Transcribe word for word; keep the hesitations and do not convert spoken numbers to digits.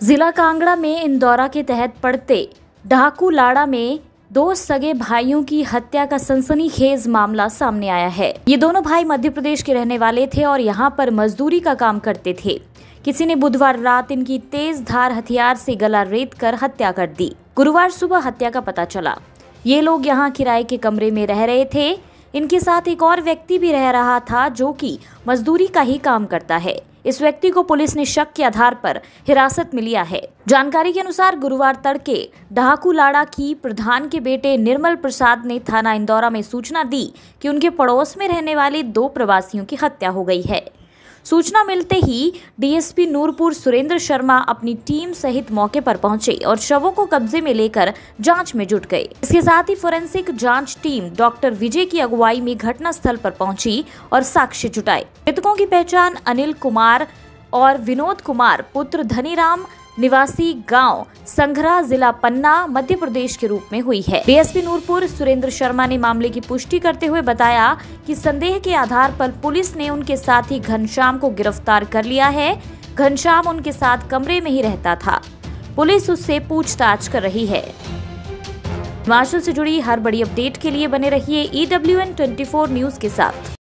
जिला कांगड़ा में इंदौरा के तहत पड़ते डाकू लाड़ा में दो सगे भाइयों की हत्या का सनसनीखेज मामला सामने आया है। ये दोनों भाई मध्य प्रदेश के रहने वाले थे और यहाँ पर मजदूरी का काम करते थे। किसी ने बुधवार रात इनकी तेज धार हथियार से गला रेत कर हत्या कर दी। गुरुवार सुबह हत्या का पता चला। ये लोग यहाँ किराए के कमरे में रह रहे थे। इनके साथ एक और व्यक्ति भी रह रहा था जो कि मजदूरी का ही काम करता है। इस व्यक्ति को पुलिस ने शक के आधार पर हिरासत में लिया है। जानकारी के अनुसार गुरुवार तड़के डाकू लाड़ा की प्रधान के बेटे निर्मल प्रसाद ने थाना इंदौरा में सूचना दी कि उनके पड़ोस में रहने वाले दो प्रवासियों की हत्या हो गई है। सूचना मिलते ही डीएसपी नूरपुर सुरेंद्र शर्मा अपनी टीम सहित मौके पर पहुंचे और शवों को कब्जे में लेकर जांच में जुट गए। इसके साथ ही फोरेंसिक जांच टीम डॉक्टर विजय की अगुवाई में घटनास्थल पर पहुंची और साक्ष्य जुटाए। मृतकों की पहचान अनिल कुमार और विनोद कुमार पुत्र धनीराम निवासी गांव संघरा जिला पन्ना मध्य प्रदेश के रूप में हुई है। डीएसपी नूरपुर सुरेंद्र शर्मा ने मामले की पुष्टि करते हुए बताया कि संदेह के आधार पर पुलिस ने उनके साथी घनश्याम को गिरफ्तार कर लिया है। घनश्याम उनके साथ कमरे में ही रहता था। पुलिस उससे पूछताछ कर रही है। हिमाचल से जुड़ी हर बड़ी अपडेट के लिए बने रहिए ई डब्ल्यू एन चौबीस न्यूज के साथ।